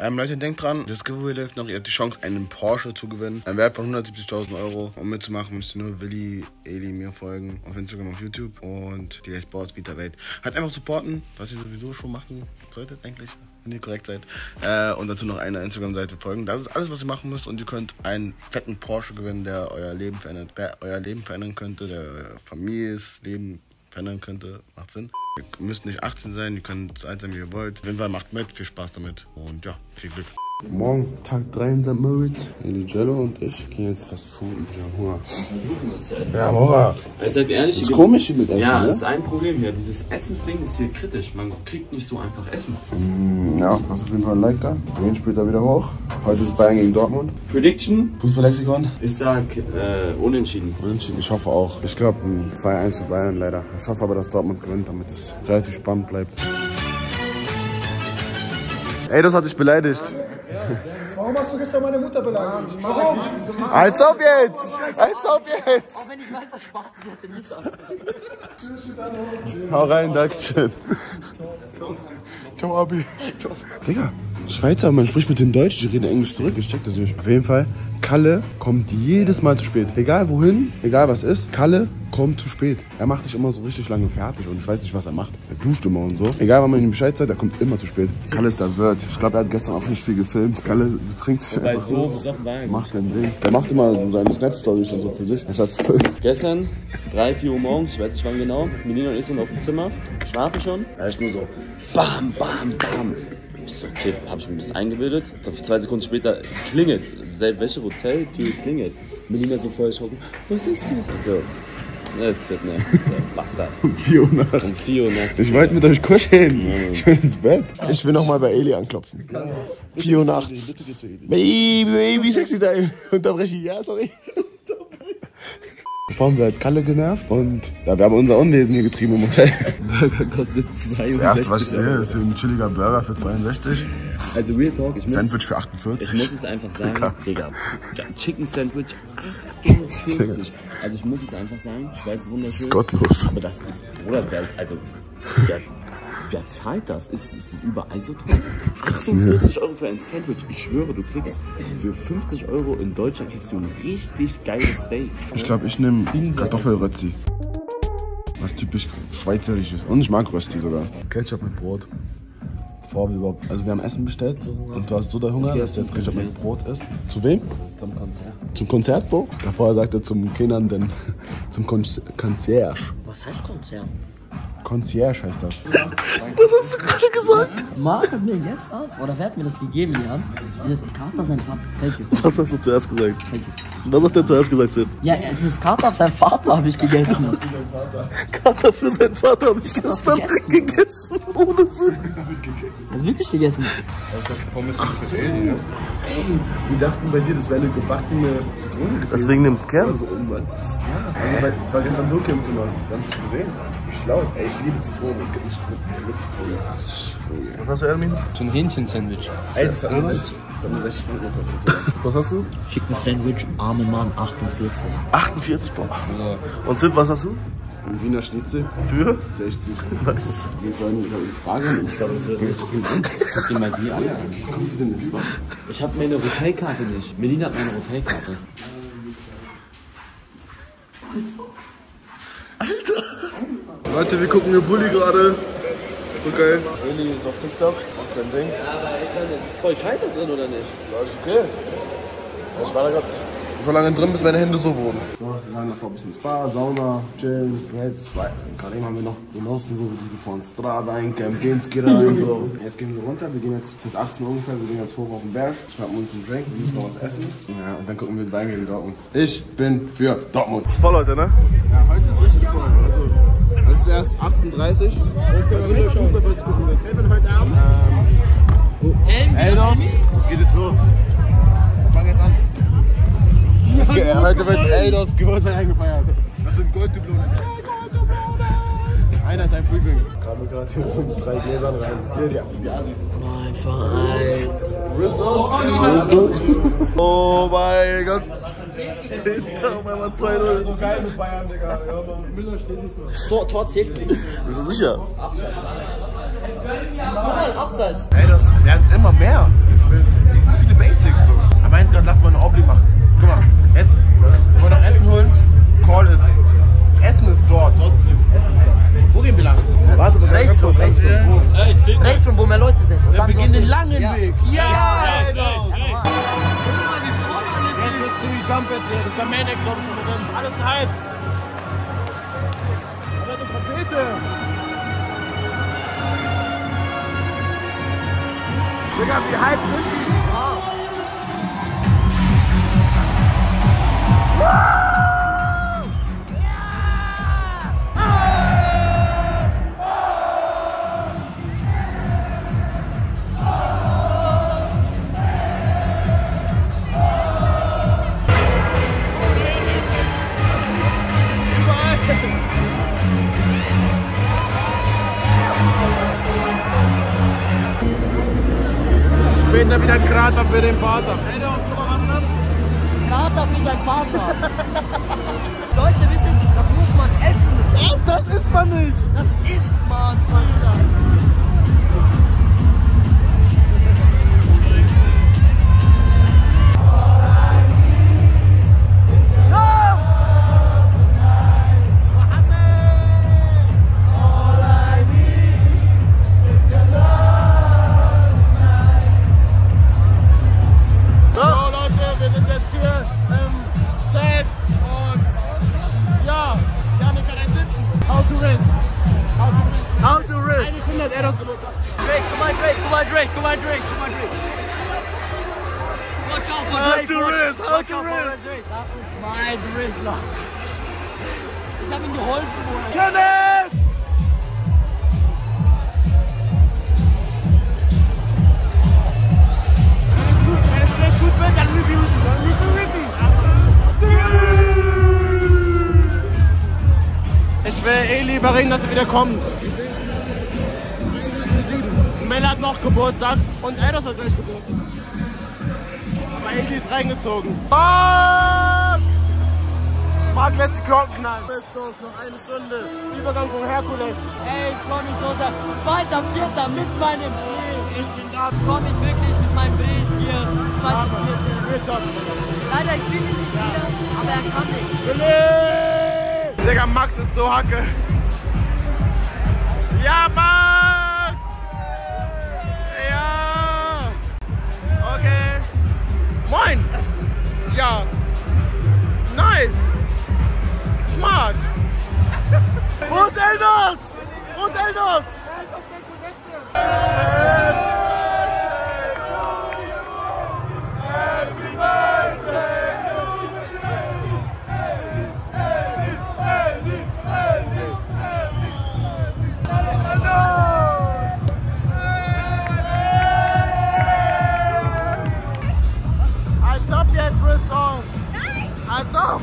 Leute, denkt dran, das Giveaway läuft noch. Ihr habt die Chance, einen Porsche zu gewinnen. Ein Wert von 170.000 €. Um mitzumachen, müsst ihr nur Willi, Eli mir folgen. Auf Instagram, auf YouTube. Und die Sports Vita Welt. Halt einfach supporten, was ihr sowieso schon machen solltet eigentlich, wenn ihr korrekt seid. Und dazu noch eine Instagram-Seite folgen. Das ist alles, was ihr machen müsst. Und ihr könnt einen fetten Porsche gewinnen, der euer Leben verändern könnte, der euer Familienleben verändern könnte. Macht Sinn. Ihr müsst nicht 18 sein, ihr könnt so alt sein, wie ihr wollt. Auf jeden Fall macht mit, viel Spaß damit und ja, viel Glück. Morgen, Tag 3 in St. Moritz. Jello und ich gehen jetzt was Food. Wir haben Hunger. Ja, Hunger. Also seid ehrlich, das ist komisch hier mit Essen. Ja, ne? das ist ein Problem hier. Dieses Essensding ist hier kritisch. Man kriegt nicht so einfach Essen. Ja, hast auf jeden Fall ein Like da. Wir gehen später wieder hoch. Heute ist Bayern gegen Dortmund. Prediction? Fußballlexikon? Ich sag unentschieden. Unentschieden, ich hoffe auch. Ich glaube 2-1 für Bayern leider. Ich hoffe aber, dass Dortmund gewinnt, damit es relativ spannend bleibt. Ey, das hat dich beleidigt. Warum hast du gestern meine Mutter beleidigt? Warum? Als ob jetzt! Als ob jetzt! Auch wenn ich weiß, dass Spaß ist, ich hätte nicht so. Hau rein, dankeschön. Ciao, Abi. Digga, Schweizer, man spricht mit den Deutschen, die reden Englisch zurück. Ich check das nicht. Auf jeden Fall, Kalle kommt jedes Mal zu spät. Egal wohin, egal was ist, Kalle kommt zu spät. Er macht dich immer so richtig lange fertig und ich weiß nicht, was er macht. Er duscht immer und so. Egal, wann man ihm Bescheid sagt, er kommt immer zu spät. Kalle ist der Wirt. Ich glaube, er hat gestern auch nicht viel gefilmt. Kalle trinkt sich einfach so besoffen war er. Macht sein Ding. Er macht immer so seine Snap-Stories und so für sich. Gestern, 3, 4 Uhr morgens, ich weiß nicht wann genau, Melina und ich sind auf dem Zimmer, schlafen schon. Er ist nur so, bam, bam, bam. Ich so, okay, habe ich mir das eingebildet. 2 Sekunden später klingelt. Selbst welche Hotel, Tür klingelt. Melina so voll erschrocken. Was ist das? Ich so, das ist halt ne Bastard. Um 4 Uhr nachts. Um 4 Uhr nachts. Ich wollte mit euch kuscheln. Ich will ins Bett. Ich will nochmal bei Eli anklopfen. 4 Uhr nachts. Baby, sexy time. Unterbreche ich, ja, sorry. Vorhin wir halt Kalle genervt und ja, wir haben unser Unwesen hier getrieben im Hotel. Burger kostet 62 Das erste, was ich sehe, ist ein chilliger Burger für 62. Also Real Talk, Sandwich für 48. Ich muss es einfach sagen, Digga, Chicken Sandwich 48. Also ich muss es einfach sagen, Schweiz wunderschön. Das ist gottlos. Aber das ist, Bruder, wer zahlt das? Ist es überall so teuer? 48 € für ein Sandwich. Ich schwöre, du kriegst für 50 € in Deutschland kriegst du ein richtig geiles Steak. Ich glaube, ich nehme Kartoffelrösti. Was typisch schweizerisch ist. Und ich mag Rösti sogar. Ketchup mit Brot. Bevor wir überhaupt. Also wir haben Essen bestellt und du hast so der Hunger, dass du jetzt Ketchup mit Brot isst. Zu wem? Zum Konzert. Zum Konzert, Bro? Davor sagt er zum Kindern, denn zum Concierge. Was heißt Konzern? Concierge heißt das. Was hast du gerade gesagt? Marc hat mir gestern, oder wer hat mir das gegeben, ja? Dieses Kater auf sein Vater. Was hast du zuerst gesagt? Was hat der zuerst gesagt, Sid? Ja, dieses Kater auf seinen Vater habe ich gegessen. Kater für seinen Vater habe ich gestern gegessen. Ohne Sinn. Wirklich gegessen. Ach so. Ey, die dachten bei dir, das wäre eine gebackene Zitrone. Das wegen dem Kern? Also, ja, also, es war gestern dunkel im Zimmer. Wir haben es nicht gesehen. Wie schlau. Ey, ich liebe Zitrone. Es gibt nicht Zitrone. Was hast du, Ermin? So ein Hähnchen-Sandwich. Ey, das hat nur 60 Franken gekostet. Was hast du? Chicken Sandwich, arme Mann, 48. 48, boah. Und Sid, was hast du? Ein Wiener Schnitzel für 60. Wir wollen uns fragen. Ich glaube, das wird nicht so viel an. Guck dir mal die an. Wie kommt die denn ins Bad? Ich habe meine Hotelkarte nicht. Melina hat meine Hotelkarte. Alter! Leute, wir gucken hier Bulli gerade. So geil. Eli ist auf TikTok, macht sein Ding. Ja, aber ich weiß nicht, ist voll Scheiße drin oder nicht? Ja, ist okay. Ich war da gerade so lange drin, bis meine Hände so wurden. So, wir waren noch ein bisschen Spa, Sauna, chillen. Jetzt, gerade eben haben wir noch genossen, so wie diese von Strada in Kempinski rein. So. Jetzt gehen wir runter, wir gehen jetzt, es ist 18 Uhr ungefähr, wir gehen jetzt hoch auf den Berg, schnappen uns einen Drink, wir müssen noch was essen. Ja, und dann gucken wir Bayern gegen Dortmund. Ich bin für Dortmund. Ist voll, Leute, ne? Ja, heute ist richtig voll. Also, es ist erst 18:30 Uhr. Okay, Fußball gucken mit. Ich bin heute Abend. Eldos, es geht jetzt los. Wir fangen jetzt an. Heute wird Eldos Geburtstag eingefeiert. Das sind Golddublonen. Einer ist ein Freebing. Kamen gerade hier so mit 3 Gläsern rein. Hier, die Asis. Mein Verein. Christus. Oh mein Gott. Steht da auf einmal 2-0. So geil mit Bayern, Digga. Ja, Müller steht nicht so. Tor zählt nicht. Bist du sicher? Guck mal, Abseits. Ey, das lernt immer mehr. Ich bin hier. Das ist der Main Act, glaube ich, im Event. Alles hype. Aber eine Trompete. Digga, wie hype sind die? Später wieder ein Krater für den Vater. Hey, guck mal, was ist das? Krater für seinen Vater. Leute, wissen, das muss man essen. Was? Das isst man nicht. Das isst man, Alter. Das ist mein Drizzler. Ich hab ihm geholfen, Bruder. Kenneth! Wenn es nicht gut wird, dann reviewen. Ich will Eli überreden, dass er wieder kommt. Mel hat noch Geburtstag und Eidos hat gleich Geburtstag. Aber Eli ist reingezogen. Marc lässt die Glocken knallen. Bestos, noch eine Stunde. Übergang von Herkules. Ey, ich freu mich so sehr. 2.4. mit meinem Bass. Ich bin da. Ich freu mich wirklich mit meinem Bass hier. 2.4. Leider, ich bin nicht hier, aber er kann nicht. Digga, Max ist so Hacke. Ja, Max! Ja! Okay. Moin! Ja. Nice! Smart! Wo ist Eldos? Wo ist Eldos? Happy Birthday to you! Als ob jetzt, Ristos! Als ob!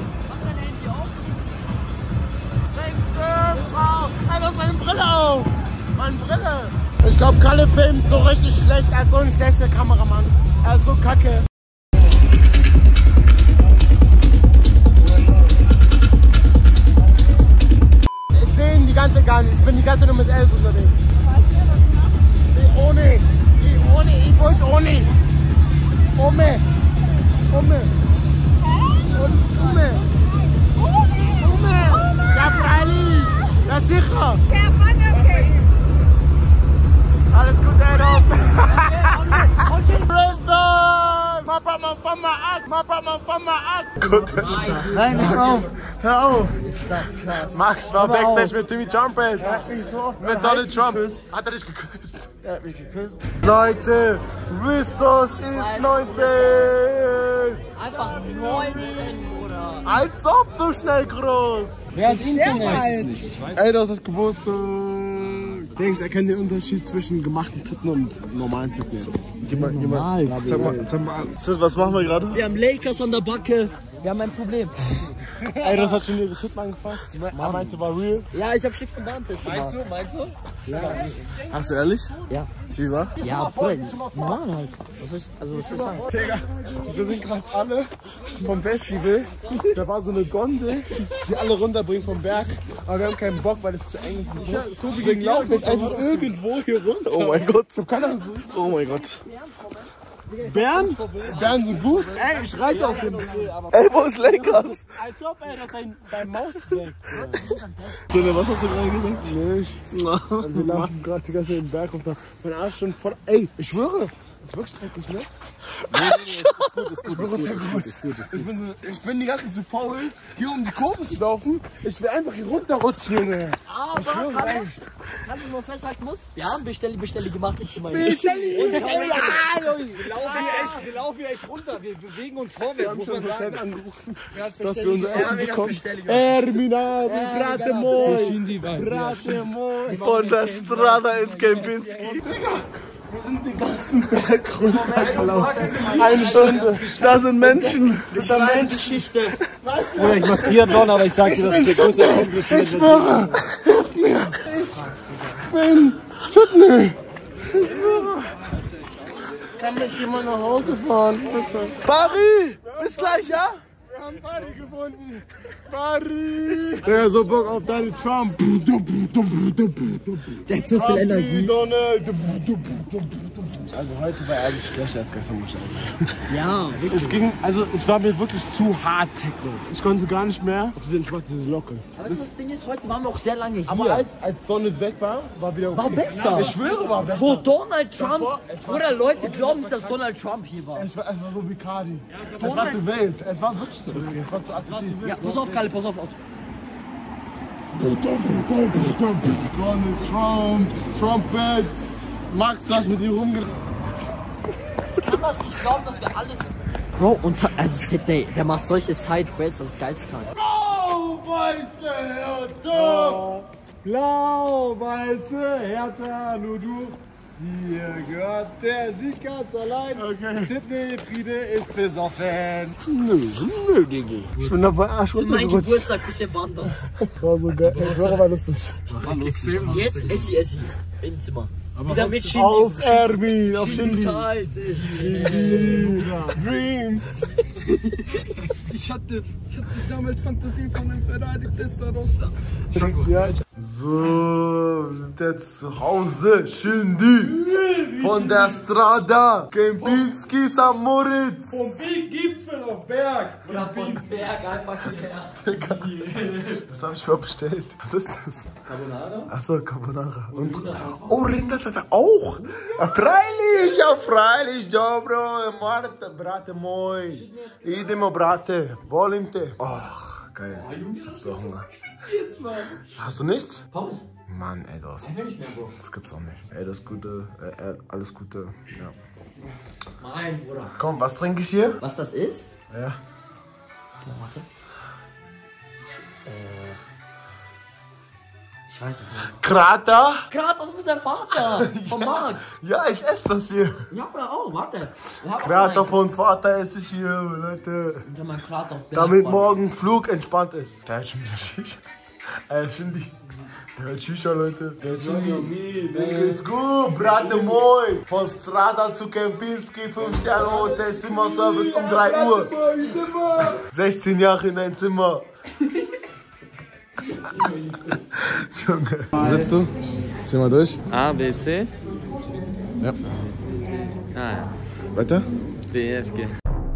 Frau! Hey, das ist meine Brille auf! Meine Brille! Ich glaube, Kalle filmt so richtig schlecht. Er ist so ein schlechter Kameramann. Er ist so kacke. Ich sehe ihn die ganze Zeit gar nicht. Ich bin die ganze Zeit nur mit Els unterwegs. Ohne! Ich muss ohne! Ome! Ja, freilich! Ja, sicher! Alles gut, Eidos! Bristol! Mappa, Gut. Nein, hör auf! Hör auf! Ist das krass. Max war backstage mit Timmy Trumpet. Er hat mich so oft Mit Donald Trump. Hat er dich geküsst? Er hat mich geküsst. Leute, Ristos ist 19! Einfach 19, Bruder. Als ob so schnell groß! Wer ist Internet? Ey, das ist Geburtstag. Denkst, er kennt den Unterschied zwischen gemachten Titten und normalen Titten jetzt. Zeig mal an. Was machen wir gerade? Wir haben Lakers an der Backe. Wir haben ein Problem. Ey, das hat schon ihre Titten angefasst. Er meinte, war real. Ja, ich hab Stift und Bahntest gemacht. Meinst du? Hast du ehrlich? Ja. Wie war? Ja, Bruder, normal halt. Was soll ich sagen? Digga, wir sind gerade alle vom Festival. Da war so eine Gondel, die alle runterbringt vom Berg. Aber wir haben keinen Bock, weil es zu eng ist und so. Deswegen laufen wir jetzt einfach irgendwo hier runter. Oh mein Gott. Oh mein Gott. Bären? Bären sind gut? Ey, ich reite auf den See. Ey, wo ist Lakers? Als ob, ey, dein Maus ist weg. Was hast du gerade gesagt? Nichts. Wir laufen gerade die ganze Zeit den Berg runter. Mein Arsch schon voll. Ey, ich schwöre, Ist wirklich dreckig, ne? Ist gut. Ich bin die ganze Zeit zu faul, hier um die Kurven zu laufen. Ich will einfach hier runterrutschen, Junge. Aber kann ich mal festhalten muss? Wir haben Bestelle gemacht jetzt in meinem Wir laufen hier echt runter. Wir bewegen uns vorwärts, muss man sagen. Angerufen, dass wir unser Essen bekommen. Erminado, Brate moi. Von der Strada ins Kempinski. Wir sind den ganzen Berg runtergelaufen. 1 Stunde. Da sind Menschen. Das ist eine Geschichte. Oder ich mach Triathlon, aber ich sag dir, das ist der größte Accomplishment. Ich schwöre, hilf mir. Ich bin Sydney. Kann mich jemand nach Hause fahren, bitte? Paris, bis gleich, ja? Wir haben Paris gefunden. Paris. Der so Bock auf Donald Trump. Der hat so viel Energie. Also heute war eigentlich schlechter als gestern, muss ich sagen. Ja, wirklich. Es war mir wirklich zu hart Techno. Ich konnte gar nicht mehr auf diese entspannte Locke. Aber das Ding ist, heute waren wir auch sehr lange hier. Aber als Donald weg war wieder okay. War besser. Ich schwöre, war besser. Wo Donald Trump, Es war- oder Leute glauben nicht, dass Donald Trump hier war. Es war so wie Cardi. Es war zu wild. Es war wirklich zu wild. Es war zu aggressiv. Ja, pass auf, Kalle, pass auf. Donald Trump, Trumpet. Max, du hast mit ihm rumgeredet. Ich kann das nicht glauben, dass wir alles... Bro, also Sydney, der macht solche Side-Quests, das ist geistkrank. Blau-weiße Hertha! Blau-weiße Hertha, nur du. Dir gehört der Sieg ganz allein. Okay. Sydney, Friede ist besoffen. Nö, Digi. Ich bin da bei Arsch Zu meinem runtergerutscht. Geburtstag bisschen wandern. War so geil. Das war lustig. Jetzt Essi im Zimmer. Wieder mit Shindy. Auf Ermin, auf Shindy. Zeit. Dreams. Ich hatte damals Fantasien von einem Ferrari Testarossa. Ja. So, wir sind jetzt zu Hause. Shindy. Von der Strada. Kempinski, St. Moritz. Vom Gipfel auf Berg. Oder von Berg einfach hierher. Was hab ich überhaupt bestellt? Was ist das? Carbonara? Achso, Carbonara. Und, oh, Rindertata auch? Ja, freilich, ja, Bro. Marte, Brate, moi. Idemo, Brate. Volimte. Ach, geil. Ich hab so Hunger. Hast du nichts? Pommes? Mann, ey, das. Ich will nicht mehr, Bro. Das gibt's auch nicht. Ey, das Gute, alles Gute. Ja. Mein Bruder. Komm, was trinke ich hier? Was das ist? Ja. Oh, warte. Ich weiß es nicht. Krater? Gerade, das ist dein Vater. Vom Markt. Ja, ich esse das hier. Ja, aber auch, warte. Krater von Vater esse ich hier, Leute. Ja, mein Krater auf Berg. Damit morgen Flug entspannt ist. Der hat schon wieder Shisha. Shindy. Der hat Shisha, Leute. Der hat Shindy. Mir geht's gut, Brate moi. Von Strada zu Kempinski, 5-Sterne-Hotel, Zimmerservice um 3 Uhr. 16 Jahre in ein Zimmer. Junge. Wo sitzt du? Zieh mal durch. A, B, C. Ja. Ah ja. Weiter? D, E, F, G.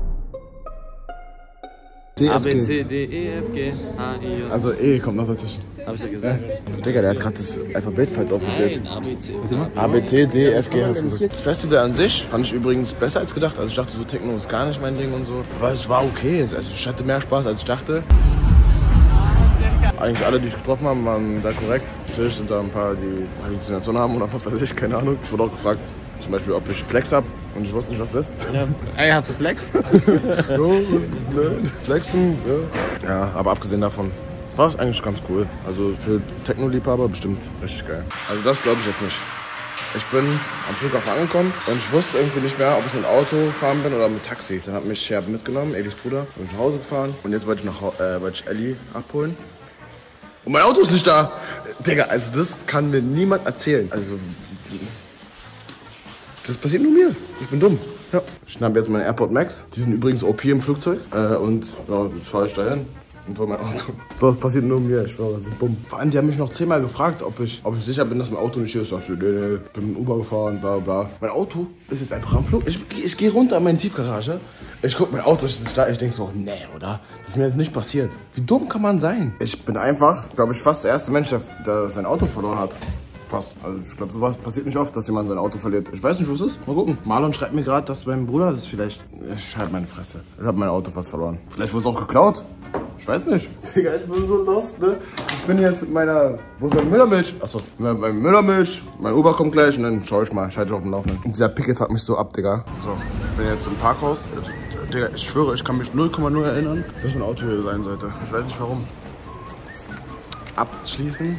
D, A, F, B, G. C, D, E, F, G, H, I, J. Also E kommt noch dazwischen. Hab ich ja gesagt. Digga, der hat gerade das Alphabet falsch aufgezählt. Nein, A, B, C. A, B, C, D, F, G hast du gesagt. Das Festival an sich fand ich übrigens besser als gedacht. Also ich dachte so, Techno ist gar nicht mein Ding und so. Aber es war okay. Also ich hatte mehr Spaß als ich dachte. Eigentlich alle, die ich getroffen habe, waren da korrekt. Natürlich sind da ein paar, die Halluzinationen haben oder was weiß ich, keine Ahnung. Ich wurde auch gefragt, zum Beispiel, ob ich Flex habe und ich wusste nicht, was das ist. Ja, ey, hast du Flex? So, ne, Flexen, so. Ja, aber abgesehen davon war es eigentlich ganz cool. Also für Techno-Liebhaber bestimmt richtig geil. Also das glaube ich jetzt nicht. Ich bin am Flughafen angekommen und ich wusste irgendwie nicht mehr, ob ich mit Auto fahren bin oder mit Taxi. Dann hat mich Scherb mitgenommen, Elis Bruder, und nach Hause gefahren. Und jetzt wollte ich Ellie abholen. Und mein Auto ist nicht da. Digga, also das kann mir niemand erzählen. Also, das passiert nur mir. Ich bin dumm. Ja. Ich schnappe jetzt meine AirPod Max. Die sind übrigens OP im Flugzeug. Und ja, jetzt fahre ich dahin. Und so mein Auto. Das passiert nur mir, ich schwöre, das ist bumm. Vor allem, die haben mich noch 10-mal gefragt, ob ich sicher bin, dass mein Auto nicht hier ist. Ich dachte, nee, ich bin mit Uber gefahren, bla bla. Mein Auto ist jetzt einfach am Flug. Ich gehe runter in meine Tiefgarage. Ich guck, mein Auto ist da. Ich denke so, nee, oder? Das ist mir jetzt nicht passiert. Wie dumm kann man sein? Ich bin einfach, glaube ich, fast der erste Mensch, der sein Auto verloren hat. fast. Also ich glaube, sowas passiert nicht oft, dass jemand sein Auto verliert. Ich weiß nicht, wo es ist. Mal gucken. Marlon schreibt mir gerade, dass mein Bruder das vielleicht... Ich halte meine Fresse. Ich habe mein Auto fast verloren. Vielleicht wurde es auch geklaut. Ich weiß nicht. Digga, ich bin so lost, ne? Ich bin jetzt mit meiner... Wo ist meine Müllermilch? Achso, mit meiner Müllermilch. Mein Ober kommt gleich und dann schau ich mal. Ich halte dich auf dem Laufenden. Und dieser Pickel fuckt mich so ab, Digga. So, ich bin jetzt im Parkhaus. Digga, ich schwöre, ich kann mich 0,0 erinnern, dass mein Auto hier sein sollte. Ich weiß nicht warum. Abschließen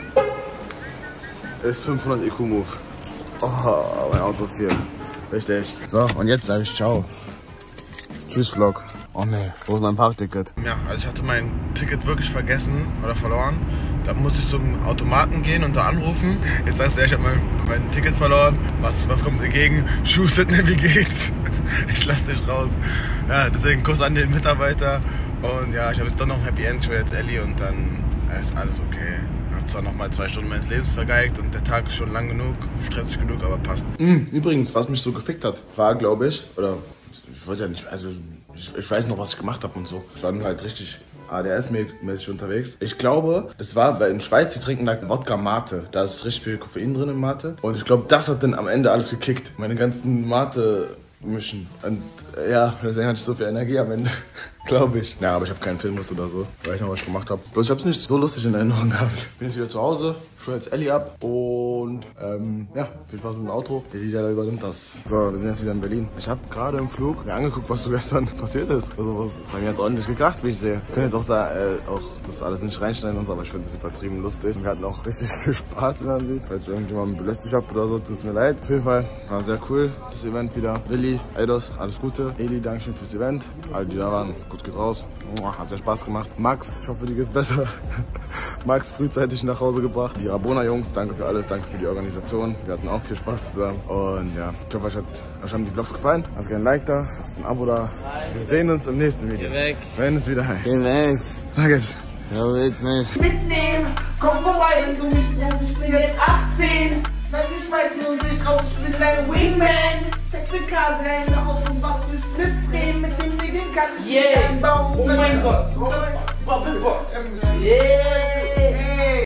ist 500 EQ-Move. Oh, mein Auto ist hier. Richtig. So, und jetzt sage ich ciao. Tschüss, Vlog. Oh ne, wo ist mein Parkticket? Ja, also ich hatte mein Ticket wirklich vergessen oder verloren. Da musste ich zum Automaten gehen und da anrufen. Jetzt sagst du, ja, ich habe mein Ticket verloren. Was kommt entgegen? Schuhsitten, wie geht's? Ich lass dich raus. Ja, deswegen Kuss an den Mitarbeiter. Und ja, ich habe jetzt doch noch ein Happy End, ich will jetzt Ellie und dann ist alles okay. Ich habe zwar noch mal 2 Stunden meines Lebens vergeigt und der Tag ist schon lang genug, stressig genug, aber passt. Übrigens, was mich so gefickt hat, war, glaube ich, oder ich wollte ja nicht, also ich weiß noch, was ich gemacht habe und so. Ich war dann halt richtig ADS-mäßig unterwegs. Ich glaube, das war, weil in Schweiz, die trinken da Wodka Mate. Da ist richtig viel Koffein drin in Mate. Und ich glaube, das hat dann am Ende alles gekickt. Meine ganzen Mate-Mischen. Und ja, deswegen hatte ich so viel Energie am Ende. Glaube ich. Ja, aber ich habe keinen Filmlust oder so, weil ich noch was gemacht habe. Bloß ich habe es nicht so lustig in Erinnerung gehabt. Bin jetzt wieder zu Hause, schwöre jetzt Ellie ab und ja, viel Spaß mit dem Outro. Die übernimmt das. So, wir sind jetzt wieder in Berlin. Ich habe gerade im Flug mir angeguckt, was so gestern passiert ist. Also, das haben wir jetzt ordentlich gekracht, wie ich sehe. Wir können jetzt auch da auch das alles nicht reinschneiden und so, aber ich finde es übertrieben lustig. Wir hatten auch richtig viel Spaß, wenn man sieht. Falls ich irgendjemanden belästigt habe oder so, tut es mir leid. Auf jeden Fall war sehr cool, das Event wieder. Willi, Eidos, alles Gute. Eli, Dankeschön fürs Event. Alle, die da waren, gut geht raus. Hat sehr Spaß gemacht. Max, ich hoffe, dir geht's besser. Max frühzeitig nach Hause gebracht. Die Rabona-Jungs, danke für alles, danke für die Organisation. Wir hatten auch viel Spaß zusammen. Und ja, ich hoffe, euch haben die Vlogs gefallen. Lasst gerne ein Like da, lasst ein Abo da. Wir sehen uns im nächsten Video. Geh weg. Wir sehen uns wieder heim. Geh weg. Sag es. Ja, willst mich mitnehmen? Komm vorbei, wenn du mich brauchst. Ich bin jetzt 18. Nein, ich weiß nur nicht raus, ich bin dein Wingman. Check die Karte rein auf und was willst du drehen? Mit dem Ding kann ich einbauen. Oh mein Gott. Yeah.